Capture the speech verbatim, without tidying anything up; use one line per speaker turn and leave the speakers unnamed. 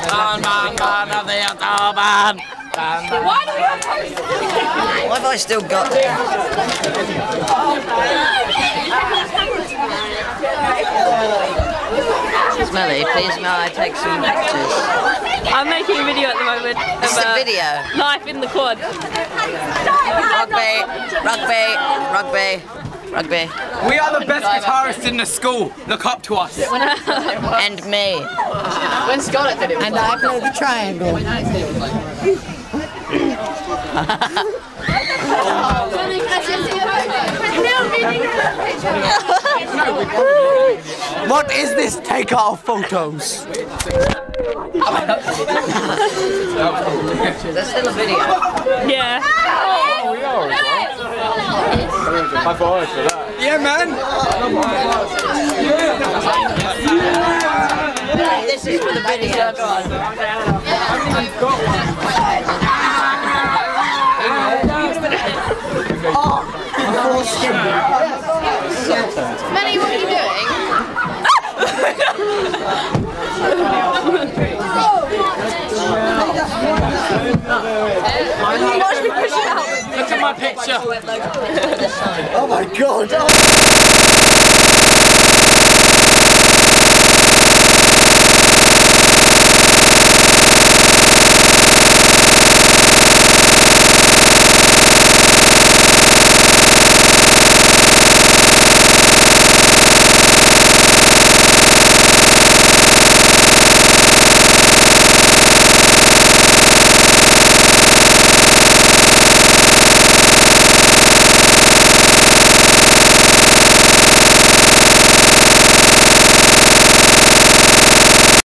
Man, man, man of the Autobahn.
Why do we have
Why have I still got it? Smelly, please may I take some pictures?
I'm making a video at the moment.
This is
of,
a
uh,
video.
Life in the quad.
Rugby, rugby, rugby, rugby.
We are the best guitarists in the school. Look up to us.
And me.
When Scarlett did it,
and I play the triangle.
What is this? Take our photos.
There's still a video.
Yeah.
Oh, we are as well. High five for that.
Yeah, man.
This is for the video.
Manny, what are you doing?
Look at my picture.
Oh my god.